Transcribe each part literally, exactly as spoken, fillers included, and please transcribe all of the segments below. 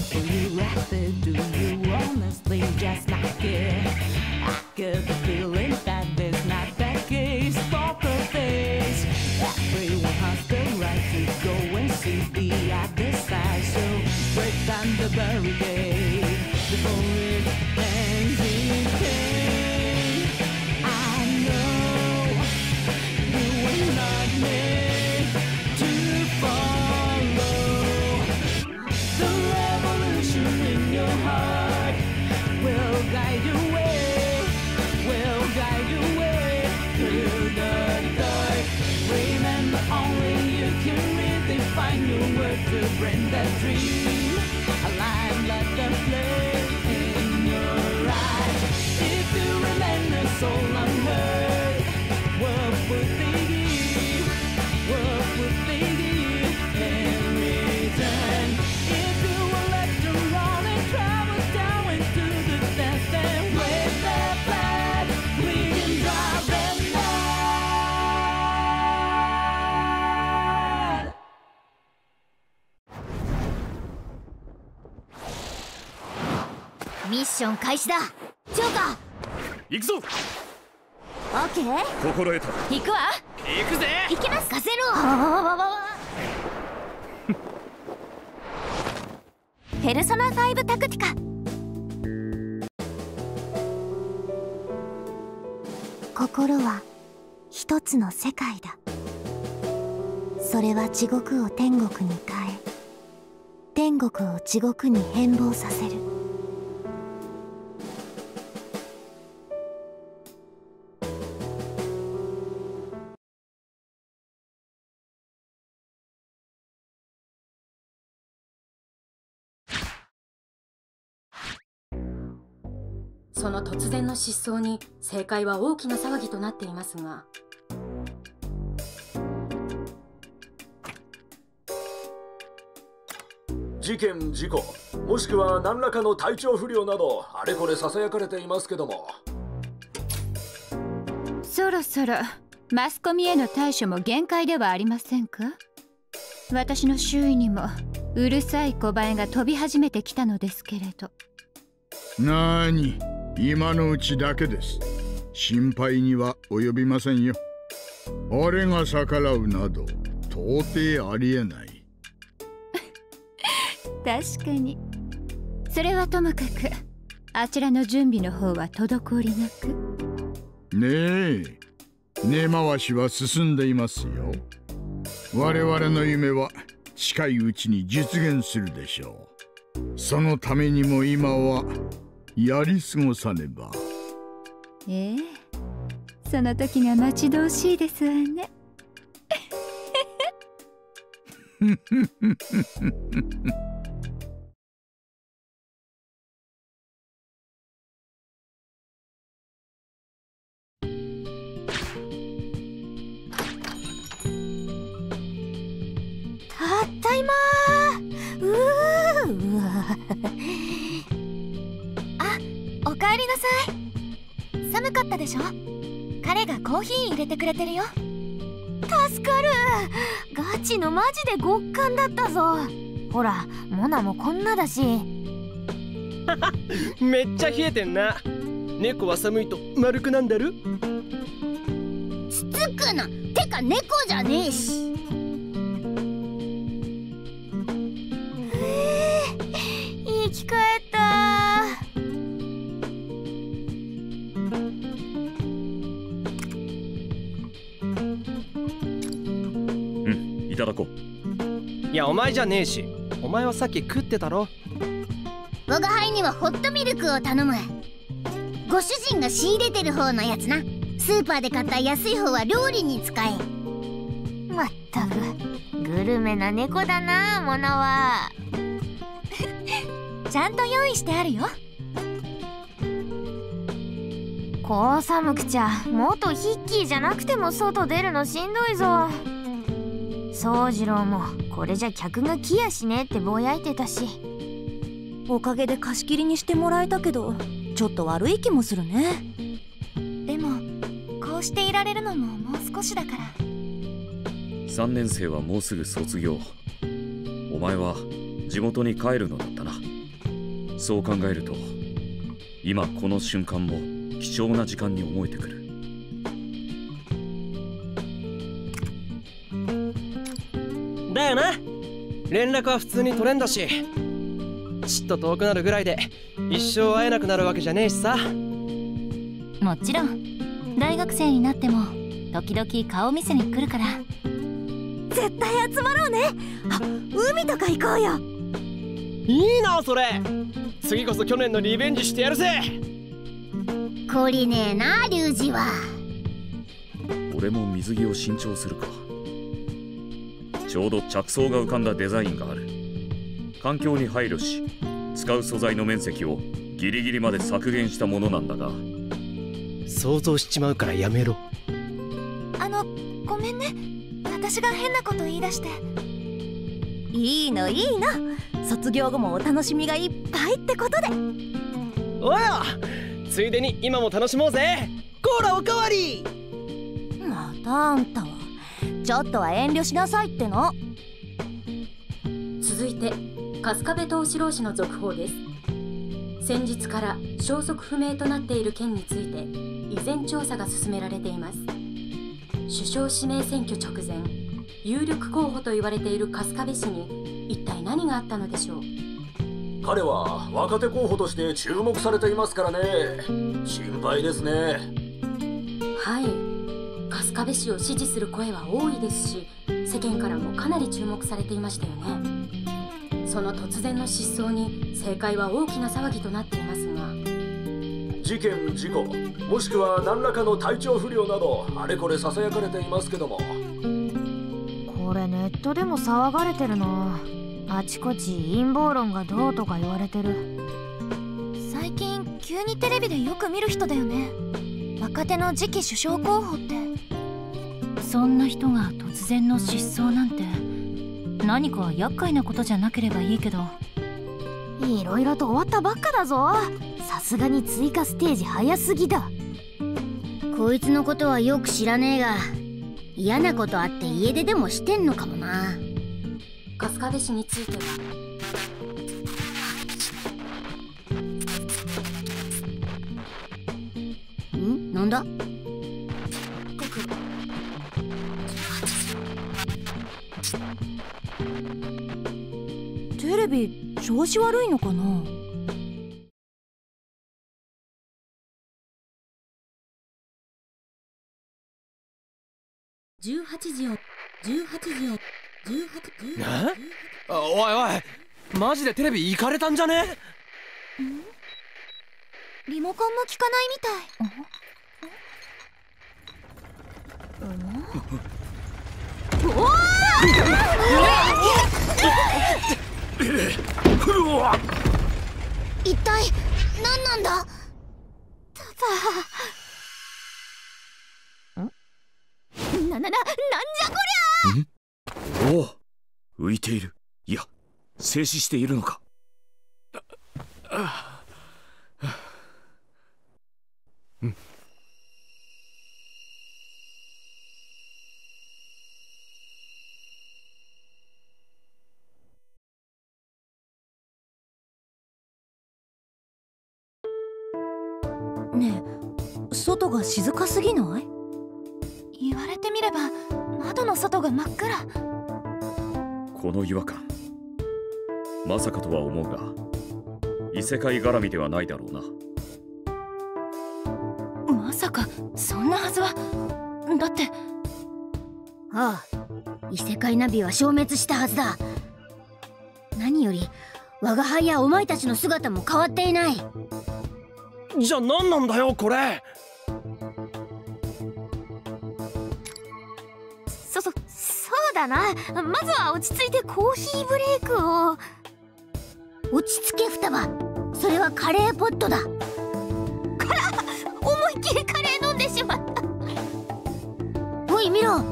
simple you rather do you honestly just not care? I get the feeling that there's not that case. Poker face, everyone has the right to go and see the other side. So break down the barricade before it ends in pain. I know you were not made to follow. The revolution in your heart will guide your way, will guide your way through the dark. Remember, only you can redefine your word to bring that dream alive like the flame in your eyes. If you remain a soul unheard, what would they give? What would they give in return? If you were left alone and travel down into the depths and wave their flag, we can drive them mad. ミッション開始だ。ジョーカー行くぞ。 オッケー、 心得た。 行くわ。 行くぜ。 行きます。風のペルソナファイブタクティカ。心は一つの世界だ。それは地獄を天国に変え、天国を地獄に変貌させる。 その突然の失踪に政界は大きな騒ぎとなっていますが、 事件事故もしくは何らかの体調不良などあれこれささやかれていますけども、 そろそろマスコミへの対処も限界ではありませんか？私の周囲にもうるさい小バエが飛び始めてきたのですけれど。 なーに、今のうちだけです。心配には及びませんよ。俺が逆らうなど到底ありえない。 確かに。それはともかく、あちらの準備の方は滞りなく。 ねえ、根回しは進んでいますよ。我々の夢は近いうちに実現するでしょう。そのためにも今はやり過ごさねば。 ええ、その時が待ち遠しいですわね。 たったいまー。うーあ、おかえりなさい。寒かったでしょ。彼がコーヒー入れてくれてるよ。助かる。ガチのマジで極寒だったぞ。ほら、モナもこんなだし。 めっちゃ冷えてんな。猫は寒いと丸くなんだる。 つつくな。てか猫じゃねえし。生き返った。 うん、いただこう。 いや、お前じゃねえし。お前はさっき食ってたろ。 我が輩にはホットミルクを頼む。ご主人が仕入れてる方のやつな。スーパーで買った安い方は料理に使え。まったくグルメな猫だな、モナは。ちゃんと用意してあるよ。こう寒くちゃ元ヒッキーじゃなくても外出るのしんどいぞ。宗次郎もこれじゃ客が来やしねえってぼやいてたし。 おかげで貸し切りにしてもらえたけど、ちょっと悪い気もするね。 でもこうしていられるのももう少しだから。 さんねん生はもうすぐ卒業。お前は地元に帰るのだったな。 そう考えると今この瞬間も貴重な時間に思えてくる。 だよな。連絡は普通に取れんだし、ちっと遠くなるぐらいで一生会えなくなるわけじゃねえしさ。 もちろん大学生になっても時々顔見せに来るから。絶対集まろうね。あ、海とか行こうよ。 いいなそれ。次こそ去年のリベンジしてやるぜ。 懲りねえなリュウジは。 俺も水着を新調するか。ちょうど着想が浮かんだデザインがある。環境に配慮し使う素材の面積をギリギリまで削減したものなんだが。 想像しちまうからやめろ。 あの、ごめんね、私が変なこと言い出して。いいのいいの、卒業後もお楽しみがいっぱいってことで。 おや、ついでに今も楽しもうぜ。コーラおかわり。 またあんたはちょっとは遠慮しなさいっての。 続いて春日部藤四郎氏の続報です。先日から消息不明となっている件について依然調査が進められています。首相指名選挙直前、有力候補と言われている春日部氏に一体何があったのでしょう。 彼は若手候補として注目されていますからね。心配ですね。 はい、春日部氏を支持する声は多いですし、世間からもかなり注目されていましたよね。その突然の失踪に政界は大きな騒ぎとなっていますが、 事件事故もしくは何らかの体調不良などあれこれささやかれていますけども。 これネットでも騒がれてるな。あちこち陰謀論がどうとか言われてる。 最近急にテレビでよく見る人だよね、若手の次期首相候補って。 そんな人が突然の失踪なんて何か厄介なことじゃなければいいけど。 いろいろと終わったばっかだぞ。さすがに追加ステージ早すぎだ。 こいつのことはよく知らねえが、嫌なことあって家出でもしてんのかもな。 春日部氏についてはん？なんだ？ テレビ調子悪いのかな。 じゅうはちじをじゅうはちじをじゅうはちじえ？おいおい、マジでテレビ行かれたんじゃね？ リモコンも効かないみたい。 おー一体何なんだ？ な、な、な、なんじゃこりゃ。おお、浮いている。いや、静止しているのか。うん。 ねえ、外が静かすぎない？言われてみれば窓の外が真っ暗。 この違和感、まさかとは思うが異世界絡みではないだろうな。 まさかそんなはずは。だって。 ああ、異世界ナビは消滅したはずだ。何より我が輩やお前たちの姿も変わっていない。 じゃあ何なんだよこれ。 そそそうだな。まずは落ち着いてコーヒーブレイクを。 落ち着け双葉、それはカレーポットだ。 から思いっきりカレー飲んでしまった。 おい見ろ。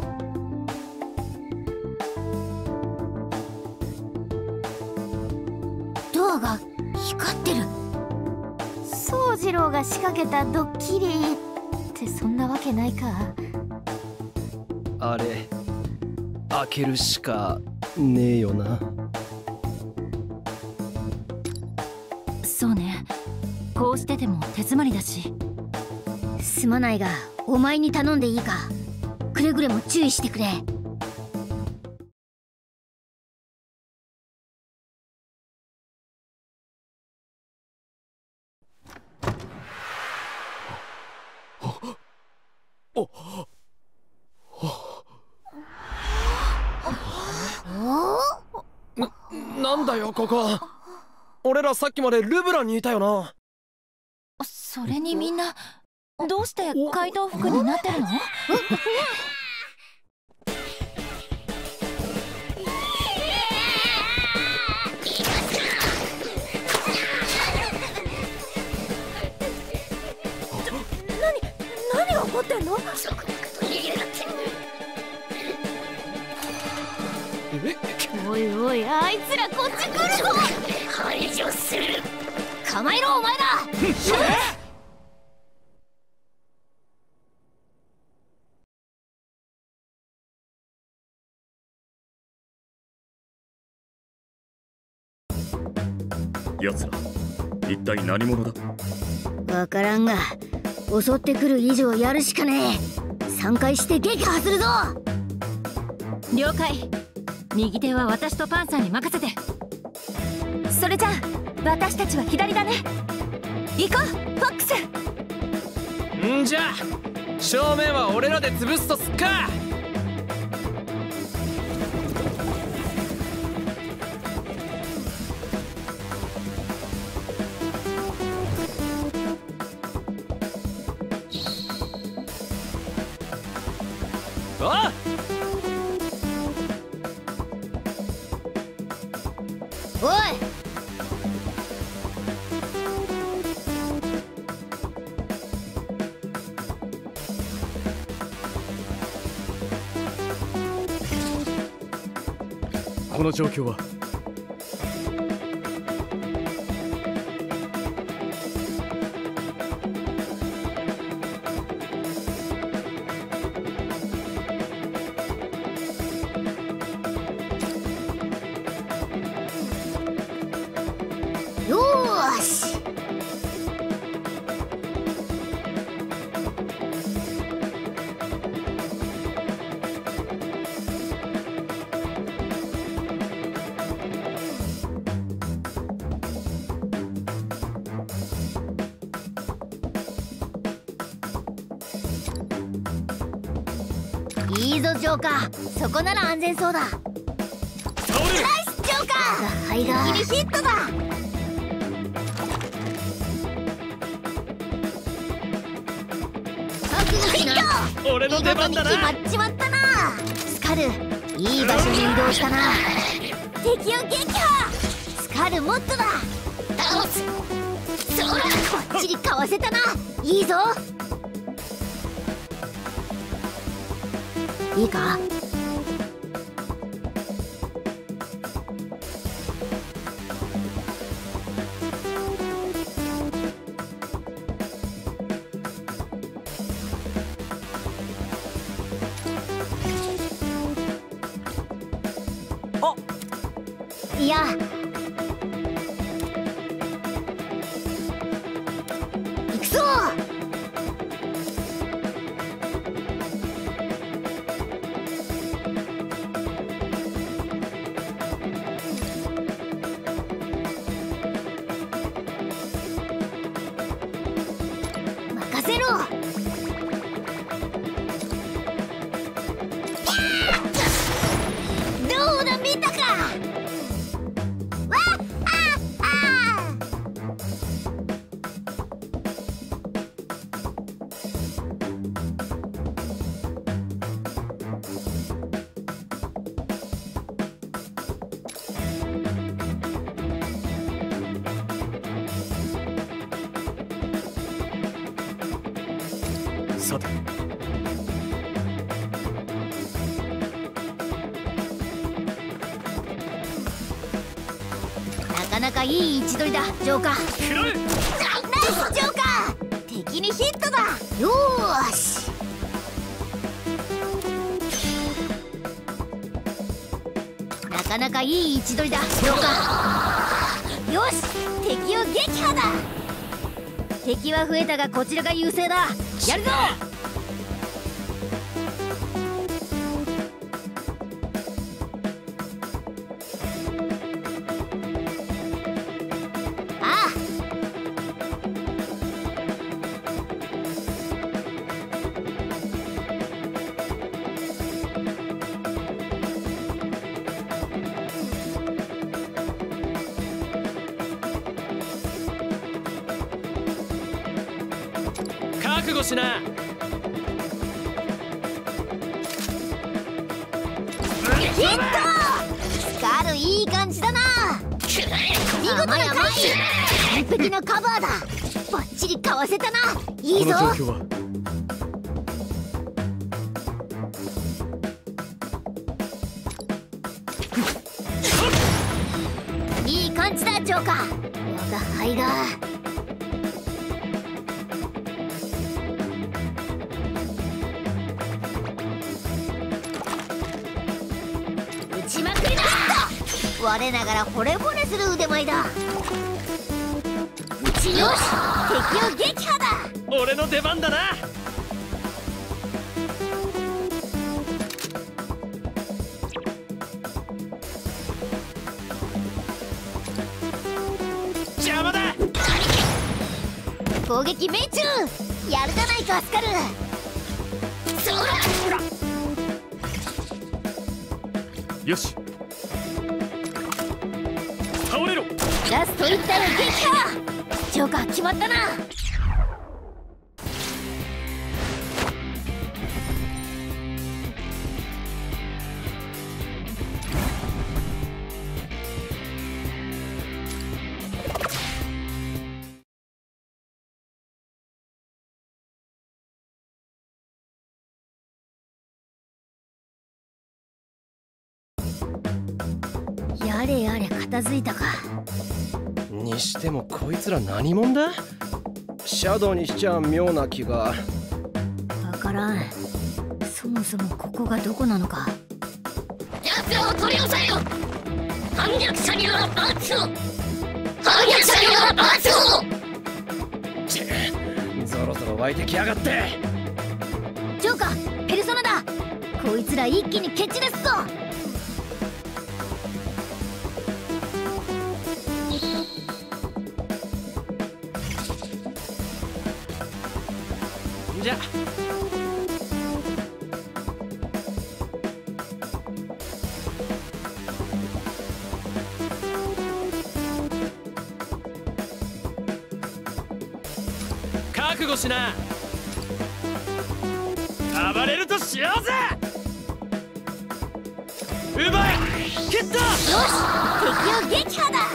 ドアが光ってる。 宗次郎が仕掛けたドッキリってそんなわけないか。 あれ開けるしかねえよな。 そどうしてでも手詰まりだし。 すまないがお前に頼んでいいか。くれぐれも注意してくれ。 な、なんだよここ。俺らさっきまでルブランにいたよな。 それにみんなどうして怪盗服になってるの？ 何が起こってんの？ おいおい、あいつらこっち来るぞ。排除する。構えろお前ら。 奴ら一体何者だ？ わからんが襲ってくる以上やるしかねえ。さんかいして撃破するぞ。 了解。右手は私とパンサーに任せて。 それじゃあ私たちは左だね。行こうフォックス。 んじゃ正面は俺らで潰すとすっか。おっおい、 この状況は？ よーし。いいぞジョーカー、そこなら安全そうだ。ナイスジョーカー、はいだ、ギリヒットだ。 俺の出番だな。 決まっちまったな。スカル、いい場所に移動したな。敵を撃破。スカルもっとだ。倒す。そら、こっちにかわせたな。いいぞ。いいか。いや、行くぞ。任せろ。どうだ、見たか。 さて、 なかなかいい位置取りだジョーカー。ナイスジョーカー、敵にヒットだ。よーし。なかなかいい位置取りだジョーカー。よし、敵を撃破だ。 敵は増えたがこちらが優勢だ。やるぞ。 覚悟しな。 ヒット！スカルいい感じだな。見事な回避。完璧なカバーだ。バッチリかわせたな。いいぞ。 この状況は。 いい感じだジョーカー。我が輩が打ちまくりだ。我ながら惚れ惚れする腕前だ。打ちよし、敵を撃破だ。 俺の出番だな。邪魔だ。 攻撃命中。やるじゃないかスカル。そらよし、 倒れろ。 ラストいったら撃破。ジョーカー決まったな。やれやれ片付いたか。 にしてもこいつら何者だ。シャドウにしちゃ妙な気が。 わからん。そもそもここがどこなのか。 奴らを取り押さえよ。反逆者には罰を。反逆者には罰を。 ちぇ、ぞろぞろ湧いてきやがって。 ジョーカー、ペルソナだ。こいつら一気に蹴散らすぞ。 じゃ覚悟しな。暴れるとしようぜ。奪い蹴った。よし、 敵を撃破だ。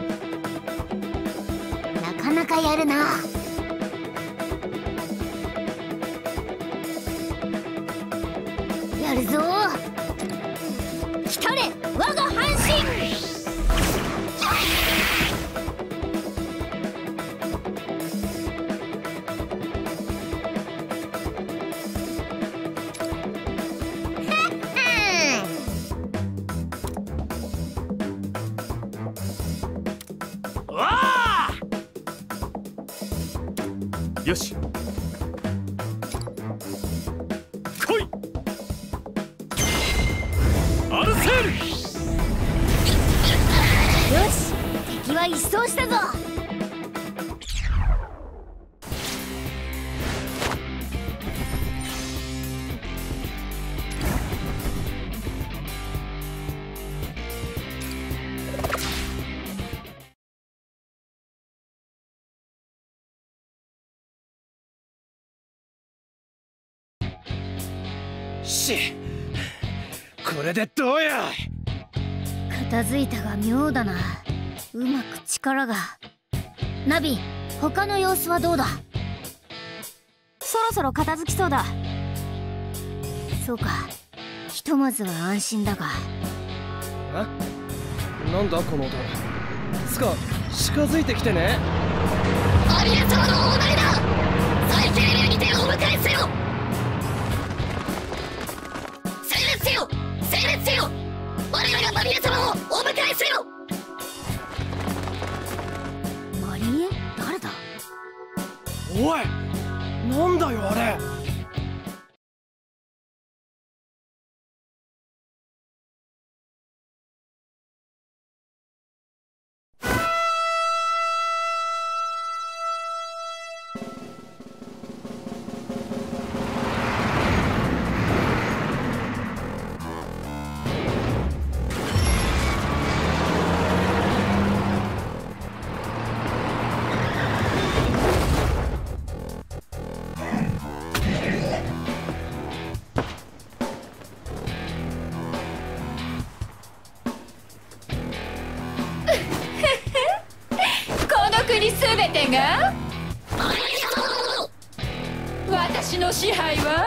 なかなかやるな。やるぞ。来たれ我が半身。 よし、 来い。アルセール。 よし、敵は一掃したぞ。 し、これでどうや。 片付いたが妙だな。うまく力が。ナビ、他の様子はどうだ。 そろそろ片付きそうだ。 そうか、ひとまずは安心だが。 え、なんだこの音。つか近づいてきてね。 アリア様のオーダーだ。最低限にてお迎えせよ。整列せよ、整列せよ。我らがマリエ様をお迎えせよ。 マリエ、誰だ。 おい、なんだよあれ。 全てが私の支配は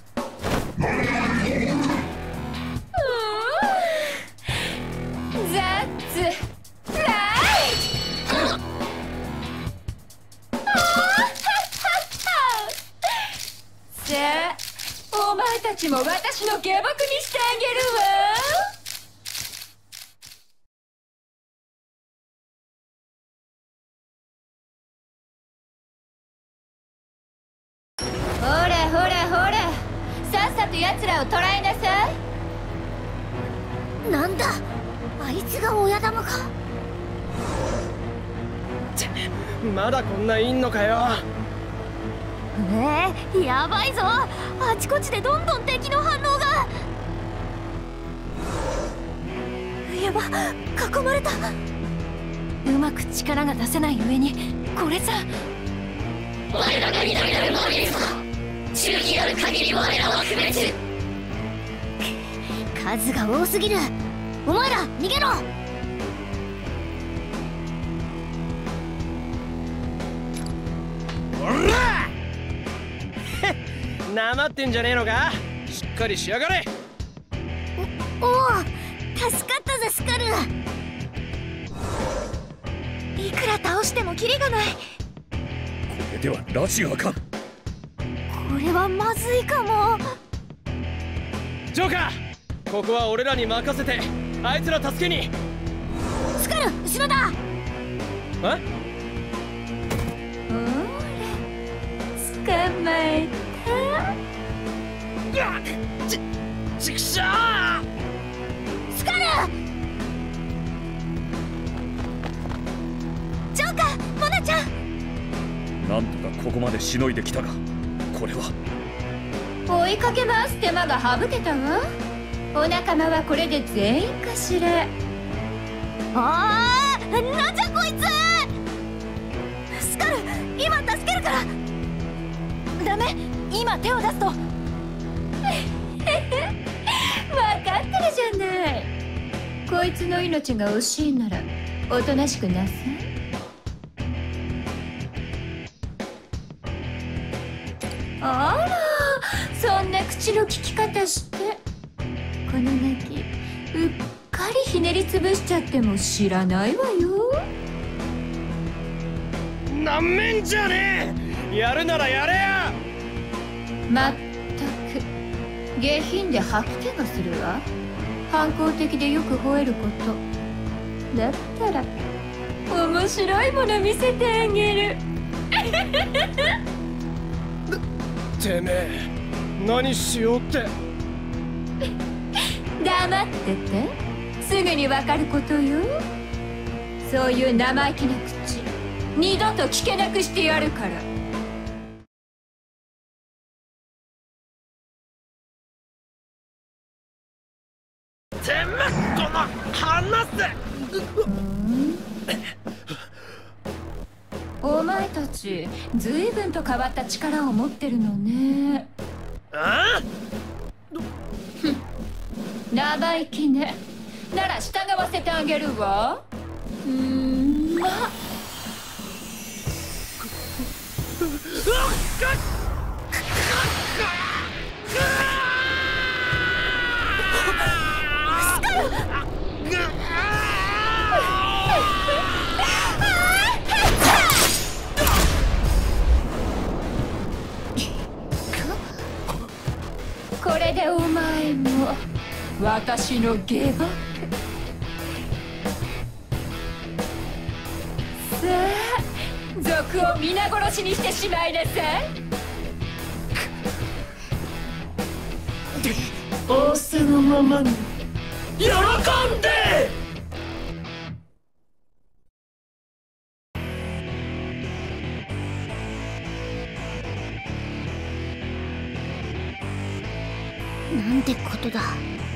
ザッツライト。さあ、お前たちも私の下僕にしてあげるわ。ほらほらほら、さっさと奴らを捕らえなさい。なんだ、あいつが親玉か。 まだこんないんのかよ。 えー、やばいぞ。あちこちでどんどん敵の反応が。やば、囲まれた。うまく力が出せない上にこれさ。 我らが乱れる魔力か。忠義ある限り我らは不滅。 数が多すぎる。お前ら逃げろ。 おらなまってんじゃねえのか。しっかりしやがれ。 おお、助かったぜスカル。 いくら倒してもキリがない。 これでは拉致があかん。 これはまずいかも。 ジョーカー、ここは俺らに任せてあいつら助けに。 スカル、後ろだ。 え？ 捕まえた。ち、ちくしょう。 スカル。ジョーカー、モナちゃん。 なんとかここまでしのいできたが、これは追いかけ回す手間が省けたわ。お仲間はこれで全員かしら。 あー、なんじゃこいつ。スカル、今助けるから。ダメ、今手を出すと。分かってるじゃない。こいつの命が惜しいならおとなしくなさい。あら、そんな口の利き方して。このガキうっかりひねりつぶしちゃっても知らないわよ。 なめんじゃねえ。やるならやれや。 まったく下品で吐き気がするわ。反抗的でよく吠えること。だったら面白いもの見せてあげる。 てめえ何しようって。 黙ってて、すぐにわかることよ。そういう生意気な口二度と聞けなくしてやるから。 てめえ、この離せ。 お前たちずいぶんと変わった力を持ってるのね。 ああ、 生意気ね。なら従わせてあげるわ。うーん、まこれでお前も私の下僕。さあ、 賊を皆殺しにしてしまいなさい。 仰せのままに喜んで。 なんてことだ。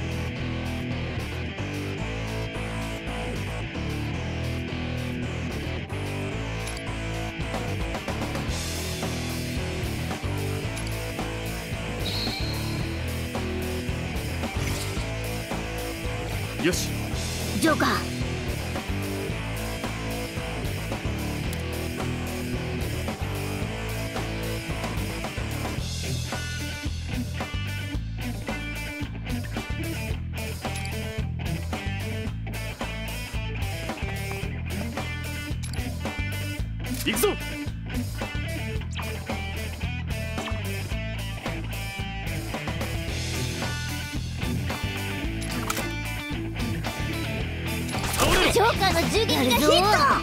よし、 ジョーカー。 行くぞ。 ジョーカーの銃撃がヒット。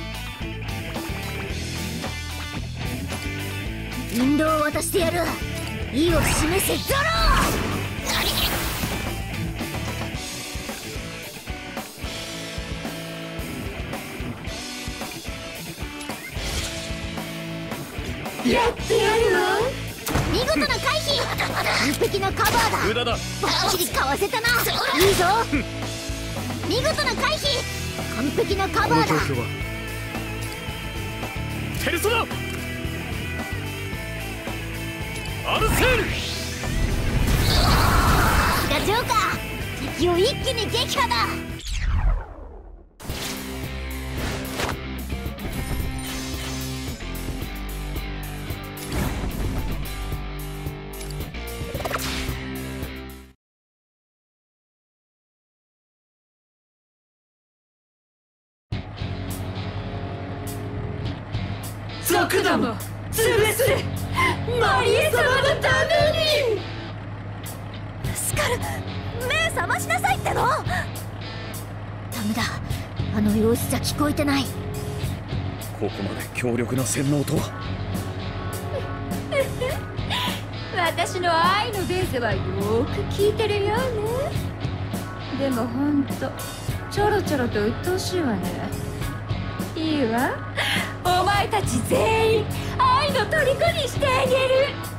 引導を渡してやる。意を示せゾロ。 やってやるわ。 見事な回避。完璧なカバーだ。 無駄だ。 バッチリかわせたな。いいぞ。見事な回避。完璧なカバーだ。 この状況はペルソナアルセール。 さすがジョーカー。敵を一気に撃破だ。 賊ども潰せ。マリエ様のために。 スカル、目覚ましなさいっての。 ダメだ、あの様子じゃ聞こえてない。 ここまで強力な洗脳とは。 私の愛の伝説はよーく聞いてるよね。でもほんとちょろちょろと鬱陶しいわね。いいわ、お前たち全員愛の虜にしてあげる。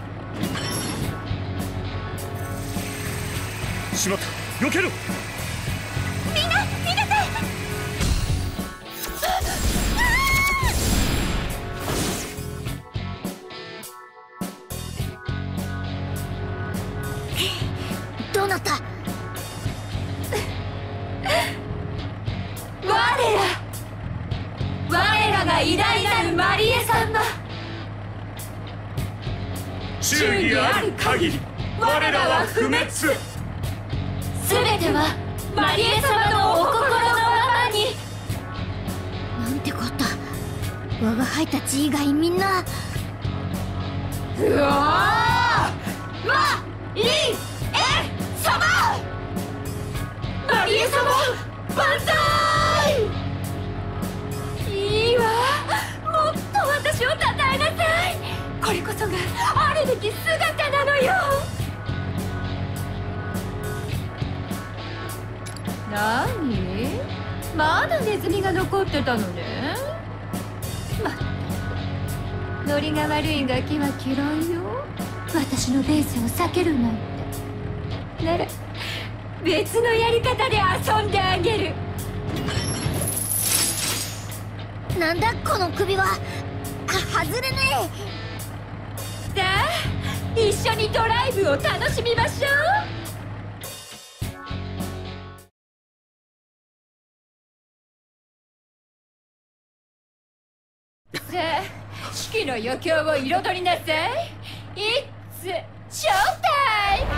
しまった、避けろ。 みんな逃げて。 どうなった？ 我ら我らが偉大なるマリエ様。 忠義ある限り我らは不滅。 すべてはマリエ様のお心のままに。 なんてこった。我が輩たち以外みんな。 うわー、マリエ様、マリエ様万歳。いいわ、もっと私をたたえなさい。これこそがあるべき姿なのよ。なに、まだネズミが残ってたのね。まったくノリが悪いガキは嫌いよ。私のベースを避けるなんて。なら別のやり方で遊んであげる。 なんだこの首は。あ、外れねえ。さあ一緒にドライブを楽しみましょう。さあ式の余興を彩りなさい。It's show time。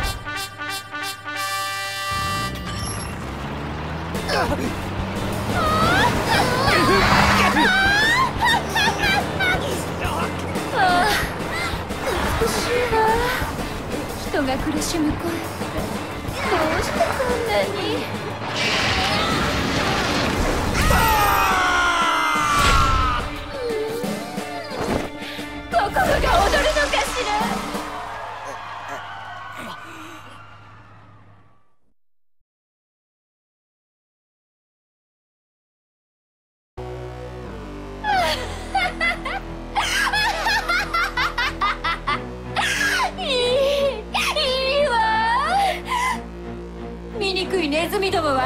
ああ、美しいわ。人が苦しむ声ってどうしてこんなに。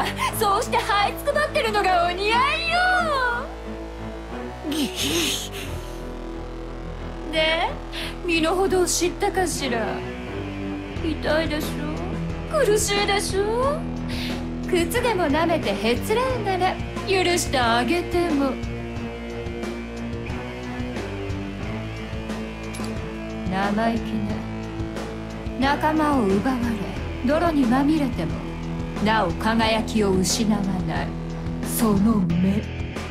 はそうして這いつくばってるのがお似合いよ。で、身の程を知ったかしら。痛いでしょ、苦しいでしょ。靴でも舐めてへつらうなら許してあげても。生意気ね。仲間を奪われ泥にまみれてもなお輝きを失わないその目。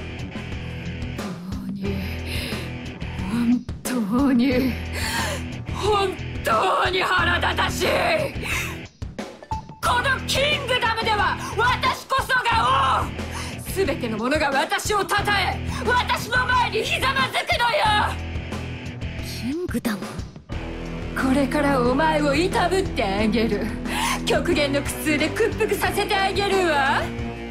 本当に本当に腹立たしい。このキングダムでは私こそが王。全ての者が私をたたえ、私の前にひざまずくのよ。 キングダム。 これからお前をいたぶってあげる。極限の苦痛で屈服させてあげるわ。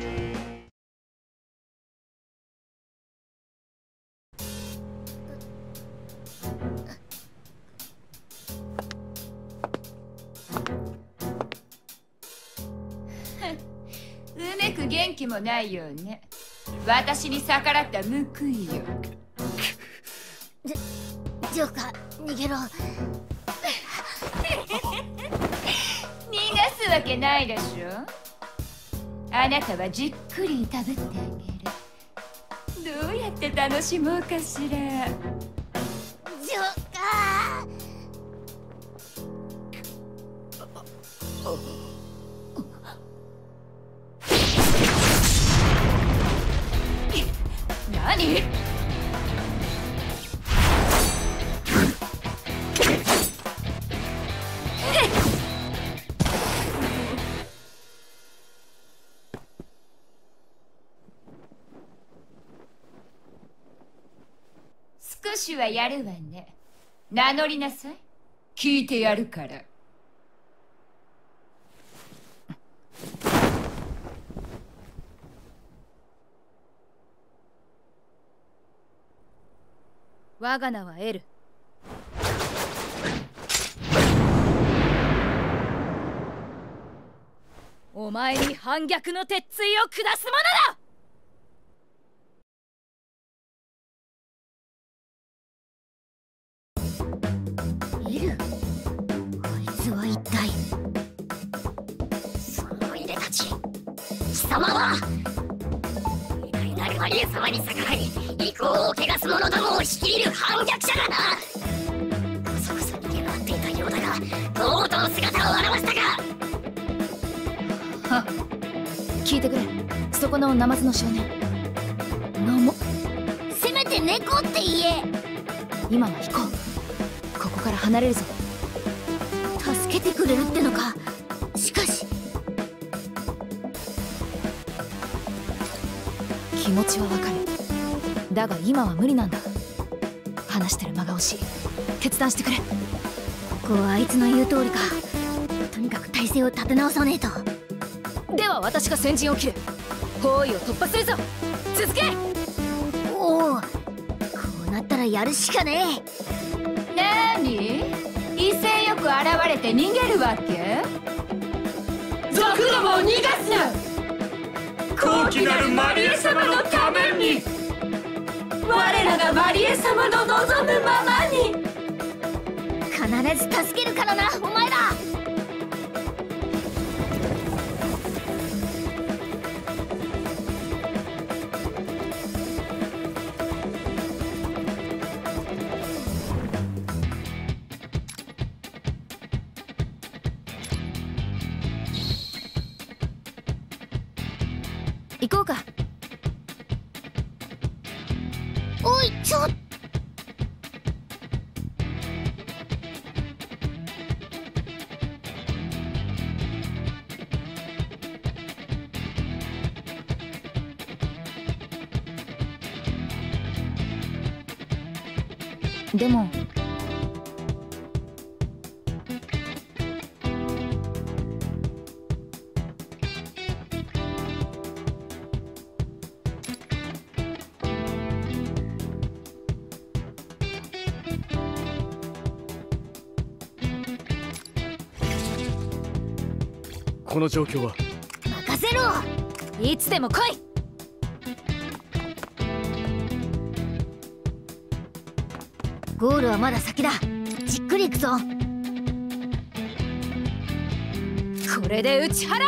うめく元気もないよね。私に逆らった報いよ。 ジョジョーカー、逃げろ。 逃がすわけないでしょ。あなたはじっくりいたぶってあげる。どうやって楽しもうかしら。ジョーカー。 何？少しはやるわね。名乗りなさい。聞いてやるから。 我が名はエル。お前に反逆の鉄槌を下すものだ。 エル、あいつは一体。 そのいでたち、貴様は偉大なるマリエ様に逆らい利口を汚す者どもを率いる反逆者だな。こそこそ逃げ回っていたようだが、とうとう姿を現したか。 は、聞いてくれ、そこのナマズの少年。名もせめて猫って言え。 今は行こう。ここから離れるぞ。 助けてくれるってのか。しかし気持ちはわかる。だが今は無理なんだ。話してる間が惜しい。決断してくれ。ここはあいつの言う通りか。とにかく体勢を立て直さねえと。 では私が先陣を切る。包囲を突破するぞ。続け。 おお、こうなったらやるしかねえ。なーに、威勢よく現れて逃げるわけ？ 族どもを逃がすな。高貴なるマリエ様のために。 我らがマリエ様の望むままに。 必ず助けるからな、お前ら。 行こうか。 おい、ちょっと。 でもこの状況は。 任せろ。 いつでも来い。 ゴールはまだ先だ。じっくり行くぞ。 これで打ち払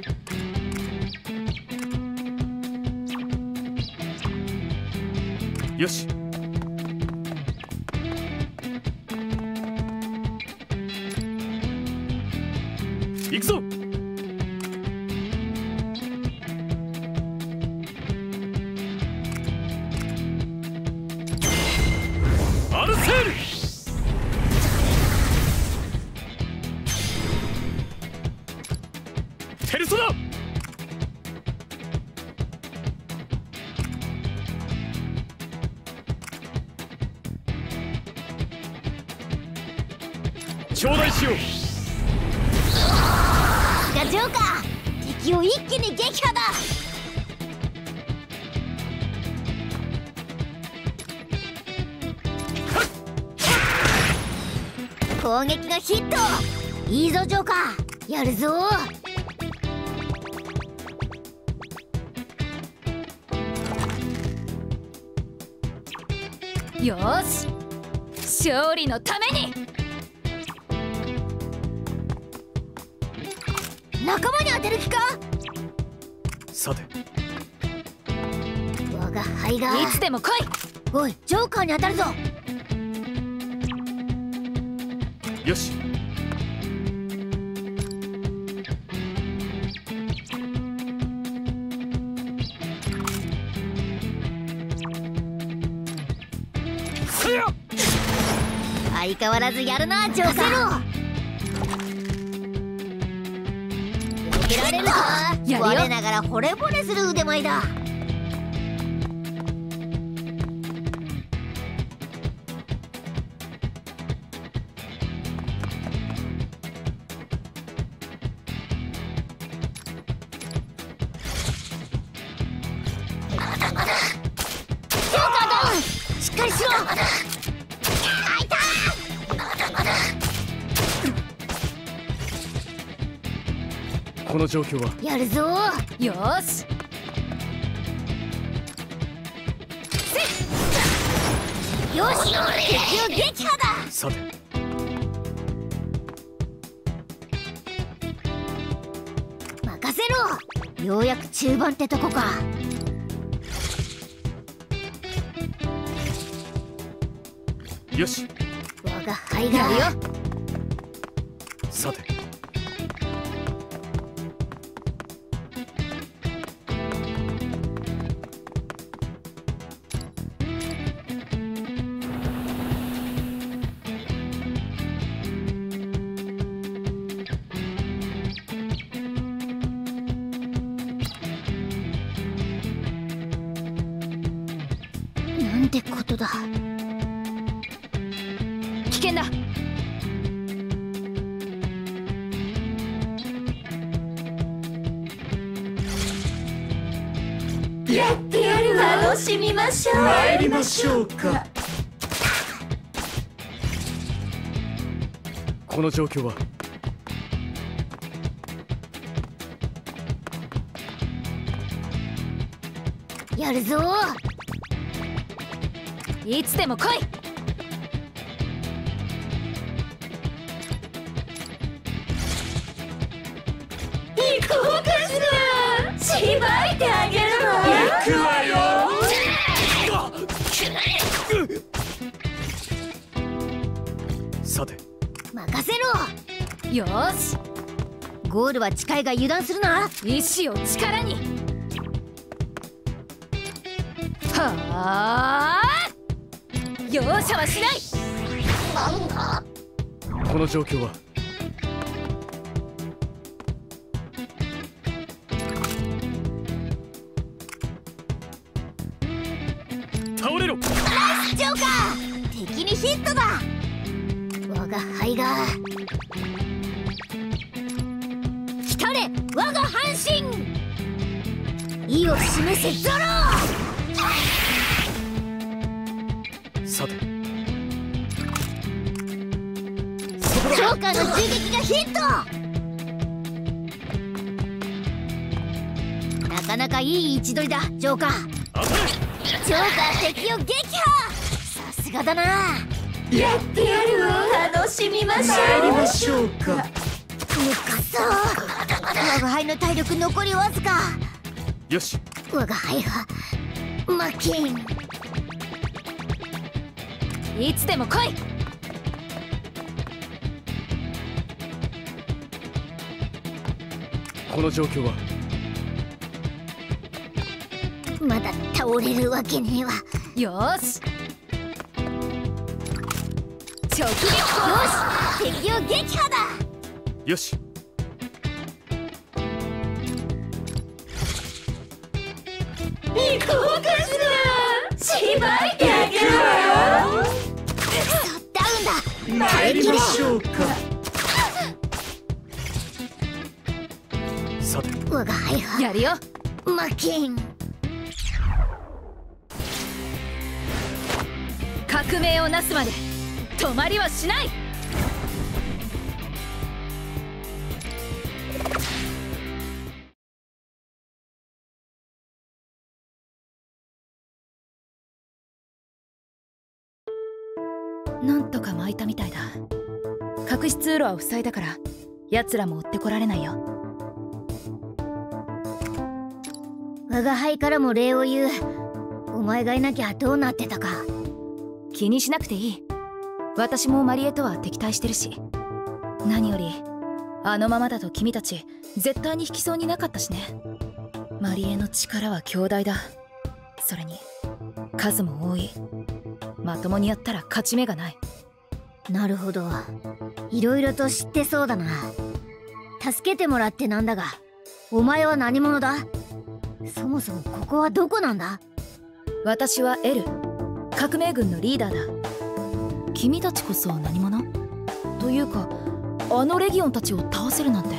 う。よし。行くぞ。アルセール。ペルソナ。頂戴しよう。 ガジョーカー、敵を一気に撃破だ。攻撃がヒット。いいぞジョーカー、やるぞ。 よし、勝利のために。 仲間に当てる気か。 さて、 我が輩がいつでも来い。 おい、ジョーカーに当たるぞ。 よし。せや。 相変わらずやるなジョーカー。避けられるか。我ながら惚れ惚れする腕前だ。しっかりしろ。 この状況は。 やるぞ。 よし。 よし、敵を撃破だ。 さて、 任せろ。ようやく中盤ってとこか。 よし。 我が輩がやるよ。 さて、 なんてことだ。 危険だ。 やってやるわ。楽しみましょう。 参りましょうか。この状況は。 やるぞ。 いつでも来い。 行こうかしら。しばいてあげるわ。 行くわよ。さて、 任せろ。 よし。 ゴールは近いが油断するな。 意志を力に。はあ、容赦はしない。 この状況は。倒れろ。 ナイスジョーカー、敵にヒットだ。我が輩が来たれ、我が半身。意を示せゾロ。 さて、 ジョーカーの銃撃がヒット。 かなかいい位置取りだジョーカー。ジョーカー敵を撃破。さすがだな。 やってやるわ。楽しみましょう。 参りましょうか。 くっそ我が輩の体力残りわずか。 よし、 我が輩は負けん。 いつでも来い。 この状況はまだ倒れるわけねえわ。 よし直撃。よし敵を撃破だ。 よし、 行こうかしら。しばいてあげるわよ。 ダウンだ。 参りましょうか。さて我が輩はやるよ。 負けん。 革命をなすまで止まりはしない。なんとか巻いたみたいだ。隠し通路は塞いだから奴らも追ってこられないよ。 我が輩からも礼を言う。お前がいなきゃどうなってたか。 気にしなくていい。私もマリエとは敵対してるし。何よりあのままだと君たち絶対に引きそうになかったしね。マリエの力は強大だ。それに数も多い。まともにやったら勝ち目がない。 なるほど、いろいろと知ってそうだな。助けてもらってなんだが、お前は何者だ。そもそもここはどこなんだ。 私はエル、革命軍のリーダーだ。君たちこそ何者というか、あのレギオンたちを倒せるなんて。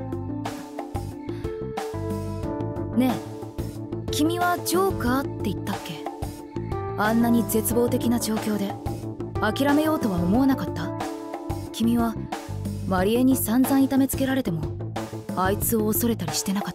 ねえ、君はジョーカーって言ったっけ。あんなに絶望的な状況で諦めようとは思わなかった。君はマリエに散々痛めつけられてもあいつを恐れたりしてなかった。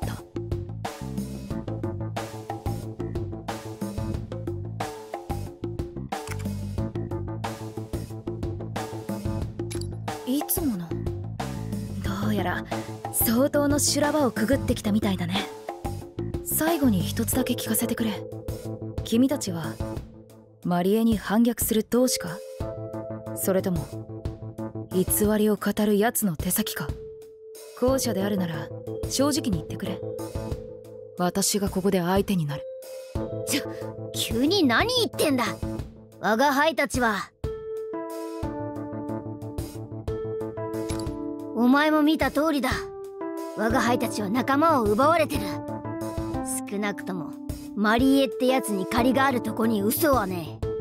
いつもの。どうやら相当の修羅場をくぐってきたみたいだね。最後に一つだけ聞かせてくれ。君たちはマリエに反逆する同志か、それとも偽りを語る奴の手先か。後者であるなら正直に言ってくれ。私がここで相手になる。 ちょ、急に何言ってんだ。我が輩たちは。お前も見た通りだ。我が輩たちは仲間を奪われてる。少なくともマリエってやつに借りがあるとこに嘘はねえ。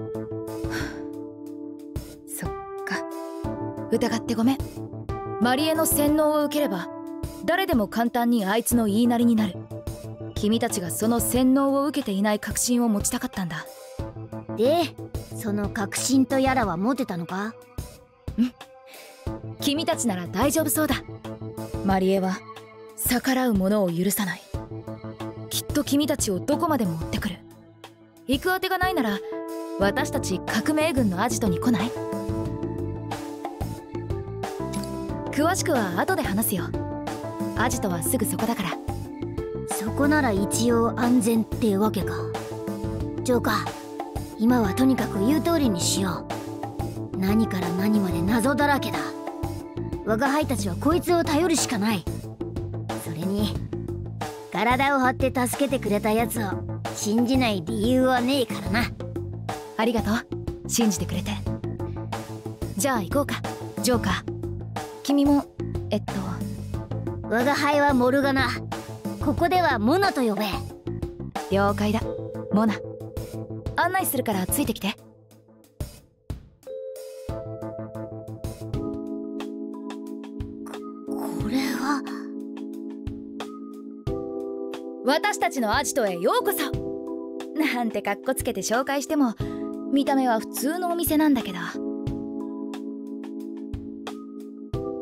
そっか、疑ってごめん。マリエの洗脳を受ければ誰でも簡単にあいつの言いなりになる。君たちがその洗脳を受けていない確信を持ちたかったんだ。 で、その確信とやらは持てたのか。 うん、君たちなら大丈夫そうだ。マリエは逆らう者を許さない。きっと君たちをどこまでも追ってくる。行く当てがないなら私たち革命軍のアジトに来ない？詳しくは後で話すよ。アジトはすぐそこだから。 そこなら一応安全ってわけか。ジョーカー、今はとにかく言う通りにしよう。何から何まで謎だらけだ。我が輩たちはこいつを頼るしかない。それに体を張って助けてくれたやつを信じない理由はねえからな。 ありがとう、信じてくれて。じゃあ行こうか、ジョーカー。君もえっと我が輩はモルガナ。ここではモナと呼べ。 了解だ、モナ。案内するからついてきて。 これは私たちのアジトへようこそ。なんてかっこつけて紹介しても見た目は普通のお店なんだけど。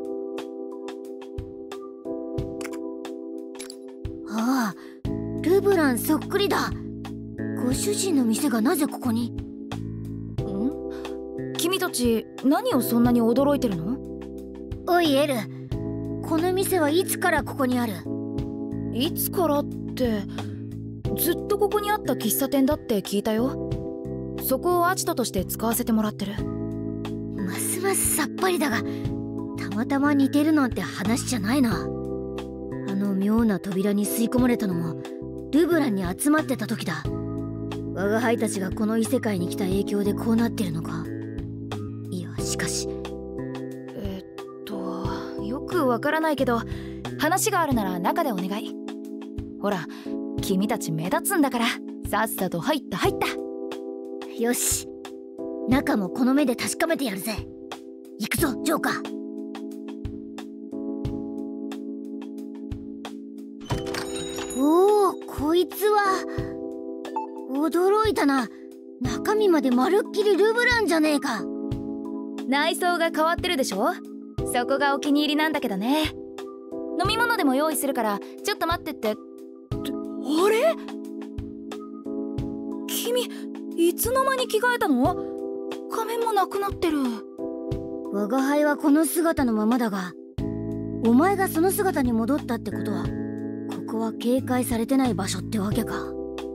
ああ、ルブランそっくりだ。ご主人の店がなぜここに？ ん？君たち何をそんなに驚いてるの？ おいエル、この店はいつからここにある？ いつからって、ずっとここにあった喫茶店だって聞いたよ。そこをアジトとして使わせてもらってる。 ますますさっぱりだが、たまたま似てるなんて話じゃないな。あの妙な扉に吸い込まれたのもルブランに集まってた時だ。我が輩たちがこの異世界に来た影響でこうなってるのか。いやしかし、 えっとよくわからないけど、話があるなら中でお願い。ほら君たち目立つんだから、さっさと入った入った。 よし、中もこの目で確かめてやるぜ。行くぞジョーカー。おお、こいつは驚いたな。中身までまるっきりルブランじゃねえか。 内装が変わってるでしょ。そこがお気に入りなんだけどね。飲み物でも用意するからちょっと待ってって。あれ、君いつの間に着替えたの？仮面もなくなってる。 我が輩はこの姿のままだが、お前がその姿に戻ったってことは、ここは警戒されてない場所ってわけか。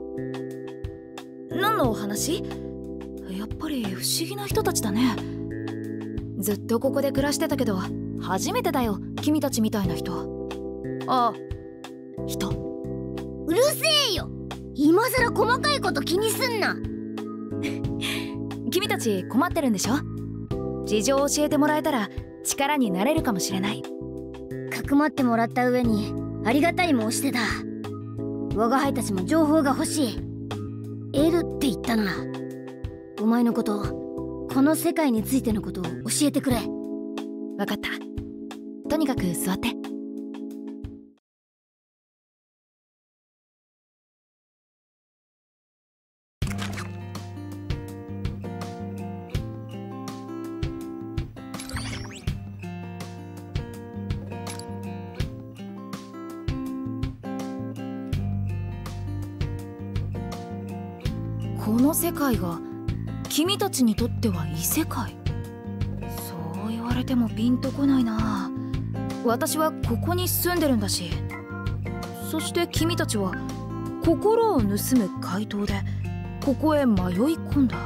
何のお話？やっぱり不思議な人たちだね。ずっとここで暮らしてたけど初めてだよ、君たちみたいな人。あ、人。 うるせえよ、今さら細かいこと気にすんな。 君たち困ってるんでしょ。事情を教えてもらえたら力になれるかもしれない。 かくまってもらった上にありがたい申し出だ。我が輩たちも情報が欲しい。エルって言ったな。お前のこと、この世界についてのことを教えてくれ。 わかった。とにかく座って。この世界が君たちにとっては異世界？そう言われてもピンとこないな。私はここに住んでるんだし。そして君たちは心を盗む怪盗でここへ迷い込んだ。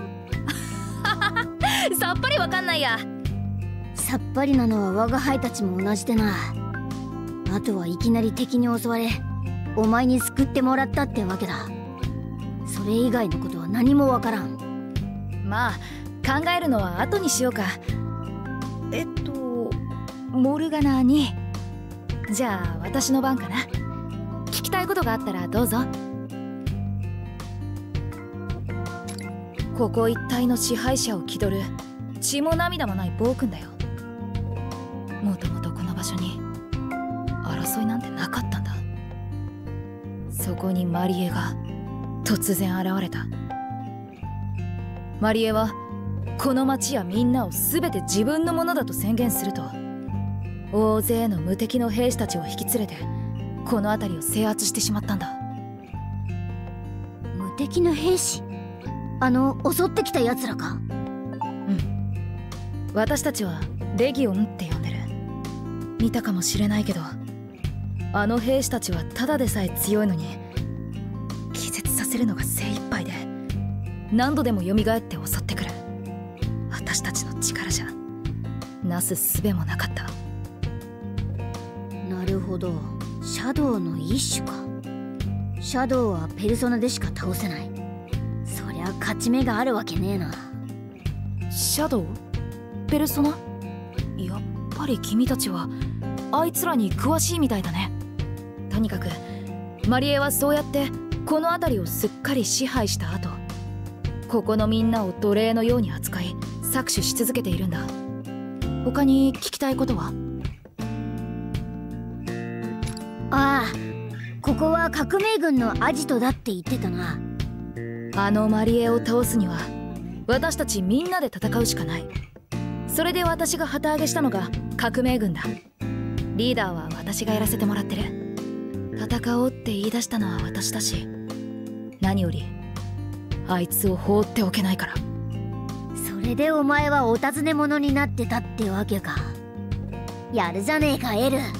さっぱりわかんないや。 さっぱりなのは我が輩たちも同じでな。あとはいきなり敵に襲われお前に救ってもらったってわけだ。それ以外のことは何もわからん。 まあ考えるのは後にしようか。えっとモルガナに。じゃあ私の番かな。聞きたいことがあったらどうぞ。ここ一帯の支配者を気取る血も涙もない暴君だよ。もともとこの場所に争いなんてなかったんだ。そこにマリエが突然現れた。マリエはこの町やみんなを全て自分のものだと宣言すると、大勢の無敵の兵士たちを引き連れてこの辺りを制圧してしまったんだ。 無敵の兵士？あの襲ってきた奴らか？ うん、私たちはレギオンって呼んでる。見たかもしれないけど、あの兵士たちはただでさえ強いのに気絶させるのが精一杯で、何度でも蘇って襲ってくる。私たちの力じゃなす術もなかった。 なるほど、シャドウの一種か。シャドウはペルソナでしか倒せない。そりゃ勝ち目があるわけねえな。 シャドウ？ペルソナ？やっぱり君たちはあいつらに詳しいみたいだね。とにかくマリエはそうやってこの辺りをすっかり支配した後、ここのみんなを奴隷のように扱い搾取し続けているんだ。他に聞きたいことは？ ああ、ここは革命軍のアジトだって言ってたな。 あのマリエを倒すには私たちみんなで戦うしかない。それで私が旗揚げしたのが革命軍だ。リーダーは私がやらせてもらってる。 戦おうって言い出したのは私だし、何よりあいつを放っておけないから。 それでお前はお尋ね者になってたってわけか。やるじゃねえかエル。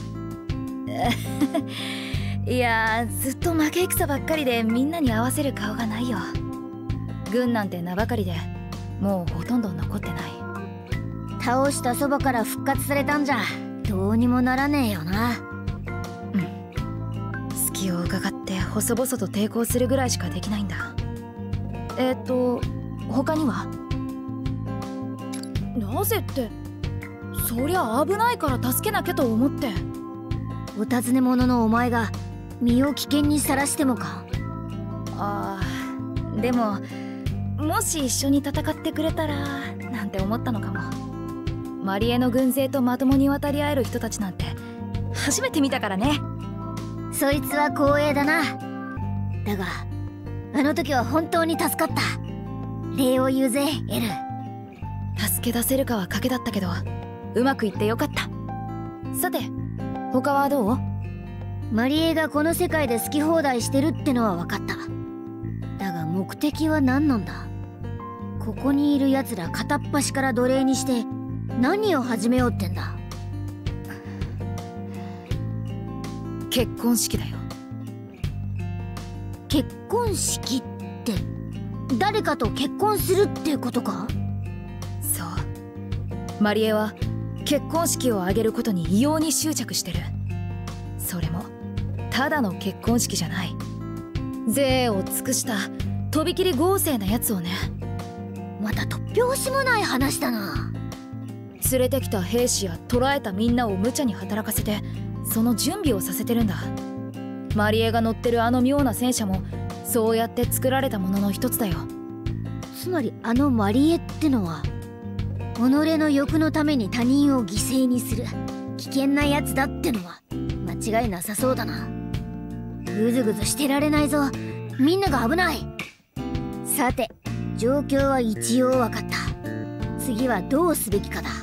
いやー、ずっと負け戦ばっかりでみんなに合わせる顔がないよ。軍なんて名ばかりでもうほとんど残ってない。 倒したそばから復活されたんじゃどうにもならねえよな。 うん、隙を伺って細々と抵抗するぐらいしかできないんだ。えっと他には？なぜって、そりゃ危ないから助けなきゃと思って。 お尋ね者のお前が身を危険にさらしてもか。 ああ、でももし一緒に戦ってくれたらなんて思ったのかも。マリエの軍勢とまともに渡り合える人たちなんて初めて見たからね。 そいつは光栄だな。だがあの時は本当に助かった。礼を言うぜエル。 助け出せるかは賭けだったけどうまくいってよかった。さて他はどう？ マリエがこの世界で好き放題してるってのは分かった。だが目的は何なんだ？ここにいる奴ら片っ端から奴隷にして何を始めようってんだ？ 結婚式だよ。 結婚式って誰かと結婚するってことか？ そう、マリエは結婚式を挙げることに異様に執着してる。それもただの結婚式じゃない、贅を尽くしたとびきり豪勢なやつをね。 また突拍子もない話だな。 連れてきた兵士や捕らえたみんなを無茶に働かせてその準備をさせてるんだ。マリエが乗ってるあの妙な戦車もそうやって作られたものの一つだよ。 つまりあのマリエってのは己の欲のために他人を犠牲にする危険なやつだってのは間違いなさそうだな。ぐずぐずしてられないぞ、みんなが危ない。さて状況は一応分かった。次はどうすべきかだ。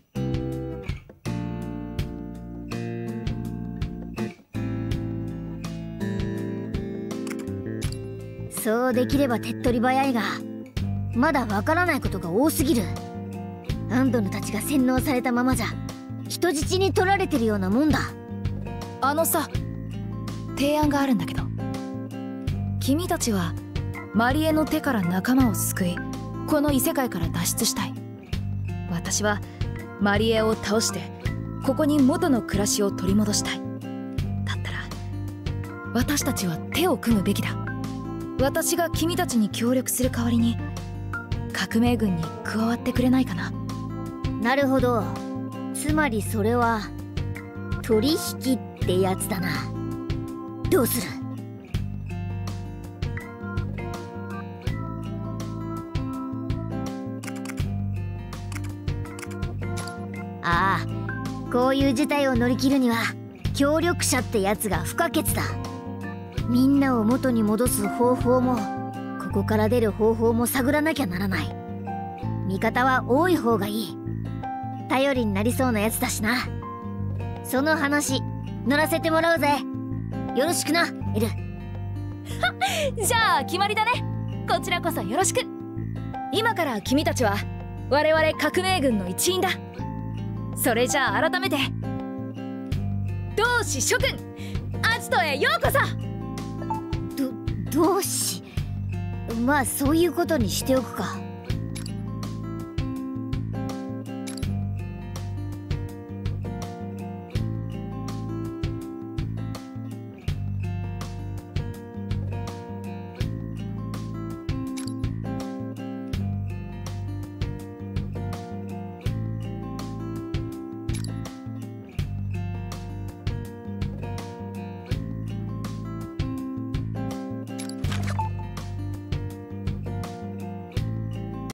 そうできれば手っ取り早いがまだ分からないことが多すぎる。アンドヌたちが洗脳されたままじゃ人質に取られてるようなもんだ。 あのさ、提案があるんだけど、君たちはマリエの手から仲間を救いこの異世界から脱出したい。私はマリエを倒してここに元の暮らしを取り戻したい。だったら私たちは手を組むべきだ。私が君たちに協力する代わりに革命軍に加わってくれないかな。 なるほど、つまりそれは取引ってやつだな。どうする？ああ、こういう事態を乗り切るには協力者ってやつが不可欠だ。みんなを元に戻す方法もここから出る方法も探らなきゃならない。味方は多い方がいい。頼りになりそうなやつだしな。その話乗らせてもらうぜ。よろしくなエル。 じゃあ決まりだね。こちらこそよろしく。今から君たちは我々革命軍の一員だ。それじゃあ改めて同志諸君アジトへようこそ。 ど同志、まあそういうことにしておくか。